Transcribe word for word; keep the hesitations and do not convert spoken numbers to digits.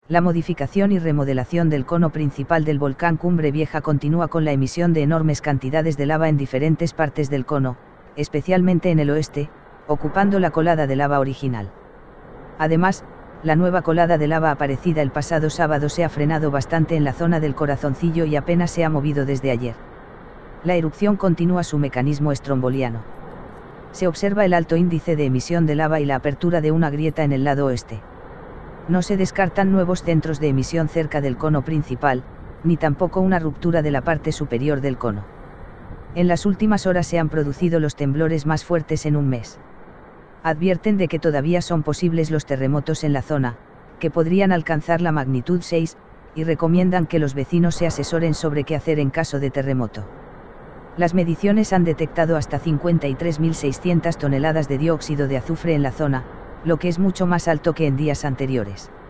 La modificación y remodelación del cono principal del volcán Cumbre Vieja continúa con la emisión de enormes cantidades de lava en diferentes partes del cono, especialmente en el oeste, ocupando la colada de lava original. Además, la nueva colada de lava aparecida el pasado sábado se ha frenado bastante en la zona del Corazoncillo y apenas se ha movido desde ayer. La erupción continúa su mecanismo estromboliano. Se observa el alto índice de emisión de lava y la apertura de una grieta en el lado oeste. No se descartan nuevos centros de emisión cerca del cono principal, ni tampoco una ruptura de la parte superior del cono. En las últimas horas se han producido los temblores más fuertes en un mes. Advierten de que todavía son posibles los terremotos en la zona, que podrían alcanzar la magnitud seis, y recomiendan que los vecinos se asesoren sobre qué hacer en caso de terremoto. Las mediciones han detectado hasta cincuenta y tres mil seiscientas toneladas de dióxido de azufre en la zona, lo que es mucho más alto que en días anteriores.